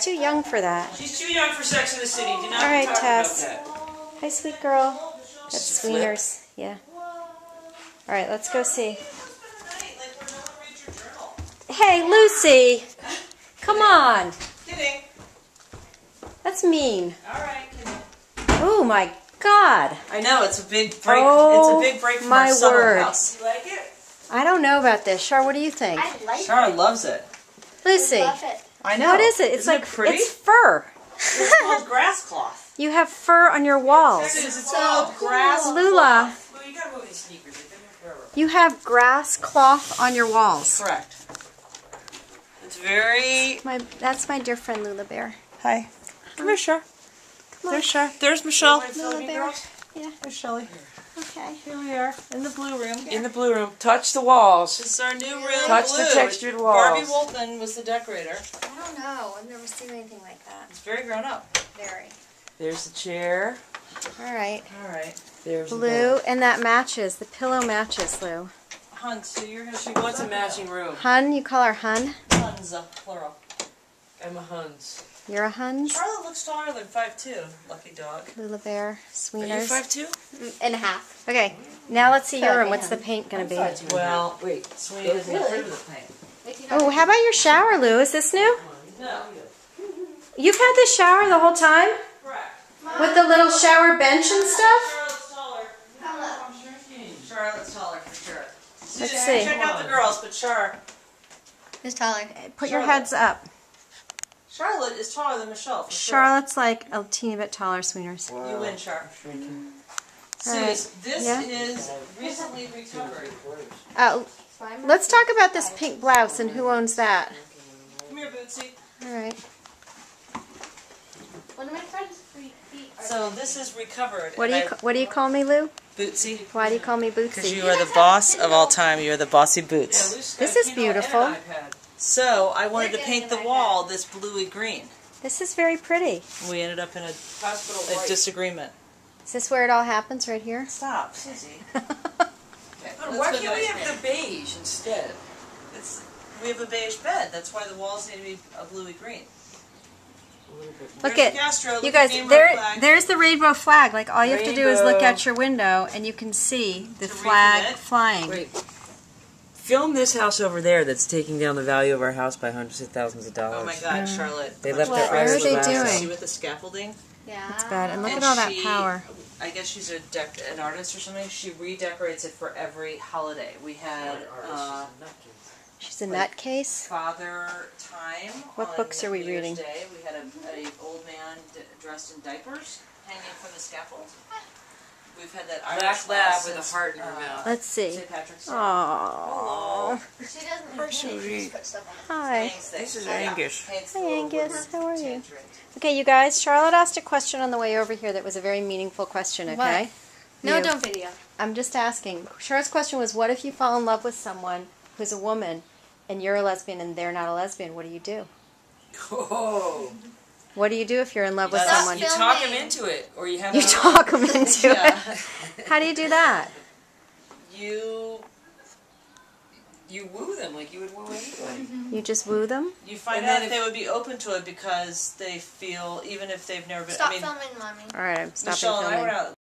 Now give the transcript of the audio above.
too young for that. She's too young for Sex in the City. Do not All right, talk Tess. about that. Hi, sweet girl. That's Sweeners. Yeah. All right, let's go see. Hey, Lucy. Come on. Kidding. That's mean. All right, kidding. Oh my God. I know, it's a big break. Oh, it's a big break from my our summer word. house. You like it? I don't know about this. Char, what do you think? I like Shara it. loves it. Lucy. I love it. I know. What is it? It's Isn't like it pretty? it's fur. It's called grass cloth. You have fur on your walls. It's called grass Lula, cloth. Well, you gotta move these sneakers. They've been here forever. you have grass cloth on your walls. Correct. It's very... That's my dear friend Lula Bear. Hi. Come here, Shar. Come on. There's Shar. There's Michelle. Lula Bear. Yeah. There's Shelly. Okay. Here we are, in the blue room. In the blue room. Touch the walls. This is our new room. Touch Blue. the textured walls. Barbie Wolfman was the decorator. I don't know. I've never seen anything like that. It's very grown up. Very. There's the chair. All right. All right. There's the Blue, bed. and that matches. The pillow matches, Lou. Hun, so you're gonna. She wants a matching room. Hun, you call her Hun? Huns, plural. I'm a Huns. You're a Huns? Charlotte looks taller than 5'2". Lucky dog. Lula Bear, Are you Sweeners. 5'2"? And a half. Okay, now let's see your Good room. man. What's the paint going to be? Well, wait. Sweeney doesn't get rid of the paint. Oh, how about your shower, Lou? Is this new? No. You've had this shower the whole time? Correct. With the little shower bench and stuff? Charlotte's taller. Charlotte's taller for sure. Let's see. Check out the girls, but Who's taller? Put your Charlotte. heads up. Charlotte is taller than Michelle for Charlotte's like a teeny bit taller, Sweeners. sure. You win, Char. All right. Suze, this Yeah? is recently recovered. Let's talk about this pink blouse and who owns that. Come here, Bootsy. All right. One of my friends' feet are... So this is recovered. What do you call me, Lou? Bootsy? Why do you call me Because Bootsy? you are the boss of all time. You are the bossy Boots. This is beautiful. So I wanted to paint the wall this bluey green. This is very pretty. We ended up in a disagreement. Is this where it all happens, right here? Stop, Susie. Why can't we have the beige instead? We have a beige bed. That's why the walls need to be a bluey green. Look There's at Castro, you look guys. at the There, rainbow flag. there's the rainbow flag. Like all you have to do is look Rainbow. out your window and you can see the To flag recommit? flying. Wait. Film this house over there that's taking down the value of our house by hundreds of thousands of dollars. Oh my God, Charlotte. They left What their are eyes they glass doing? out. She with the scaffolding. Yeah. That's bad. And look And at all that she- power. I guess she's an artist or something. She redecorates it for every holiday. We had She's a nutcase. Father Time. What on books are we New Year's reading? Day. We had a old man dressed in diapers hanging from the scaffold. We've had that Irish Black lab lass with a since, heart in her mouth. Let's see. St. Patrick's Day. Aww. She doesn't Hi, Susie. put stuff on Hi. Paints This things. is Angus. Paints Hi, the little Angus. woodwork How are you? tangerines. Okay, you guys. Charlotte asked a question on the way over here that was a very meaningful question. Okay. What? No, You. don't video. I'm just asking. Charlotte's question was, what if you fall in love with someone who's a woman, and you're a lesbian and they're not a lesbian? What do you do? Oh. What do you do if you're in love with Stop someone? You talk him Filming. into it, or you have You him talk them into Yeah. it. How do you do that? You woo them like you would woo anyone. You just woo them? You find And out then if if- they would be open to it because they feel, even if they've never been. Stop I mean, filming, Mommy. All right, I'm stopping Michelle and I filming. went out